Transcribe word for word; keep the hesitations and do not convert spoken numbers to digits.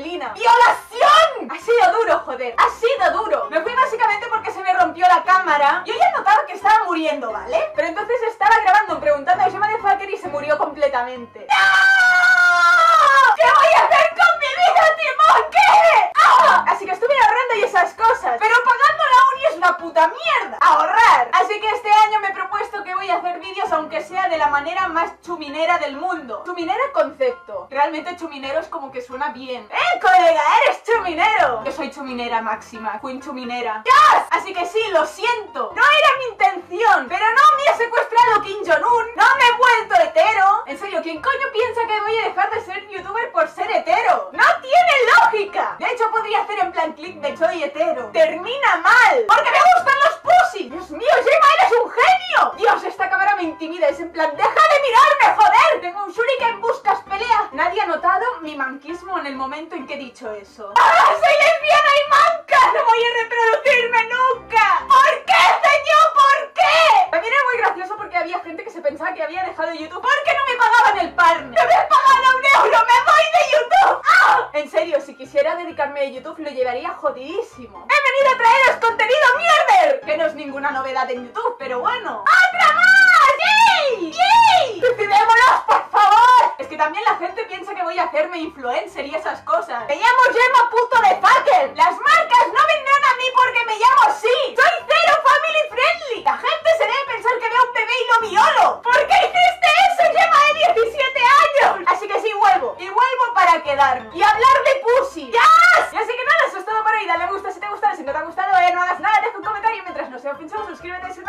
Paulina. ¡Violación! Ha sido duro, joder, ha sido duro. Me fui básicamente porque se me rompió la cámara. Yo ya notaba que estaba muriendo, ¿vale? Pero entonces estaba grabando preguntando a ese motherfucker y se murió completamente. ¡No! ¿Qué voy a hacer con mi vida, Timón? ¿Qué? ¡Ah! Así que estuve ahorrando y esas cosas. Pero pagando la uni es una puta mierda. Ahorrar. Así que este año me he propuesto que voy a hacer vídeos aunque sea de la manera más chuminera del mundo. Chuminera concepto. Realmente chuminero es como que suena bien. ¡Eh, colega! ¡Eres chuminero! Yo soy chuminera máxima. Queen chuminera. ¡Yes! Así que sí, lo siento. No era mi intención. Pero no me ha secuestrado Kim Jong-un. No me he vuelto hetero. En serio, ¿quién coño piensa que voy a dejar de ser youtuber por ser hetero? ¡No tiene lógica! De hecho, podría hacer en plan clip de soy hetero. Termina mal. ¡Porque me gustan los pussy! ¡Dios mío, Gemma, eres un genio! Dios, esta cámara me intimida. Es en plan, ¡deja de mirarme, joder! Tengo un shuriken, buscas pelea. Nadie ha notado mi manquismo en el momento en que he dicho eso. ¡Ah, soy lesbiana y manca! ¡No voy a reproducirme nunca! ¿Por qué, señor? ¿Por qué? También era muy gracioso porque había gente que se pensaba que había dejado YouTube porque no me pagaban el partner. ¡No me he pagado un euro! ¡Me voy de YouTube! ¡Ah! En serio, si quisiera dedicarme a YouTube lo llevaría jodidísimo. ¡He venido a traeros contenido mierder! Que no es ninguna novedad en YouTube, pero bueno. ¡Otra más! ¡Yay! ¡Yay! ¡Decidémonos, por favor! Es que también la gente piensa que voy a hacerme influencer y esas cosas. Me llamo Gemma puto de fucker. Las marcas no vendrán a mí porque me llamo así. Soy cero family friendly. La gente se debe pensar que veo a un bebé y lo violo. ¿Por qué hiciste eso, Gemma de diecisiete años? Así que sí, vuelvo. Y vuelvo para quedarme. Y hablar de pussy. ¡Yes! Y así que nada, eso es todo por hoy. Dale me gusta si te ha gustado. Si no te ha gustado, eh, no hagas nada. Deja un comentario. Mientras no sea ofensivo, suscríbete si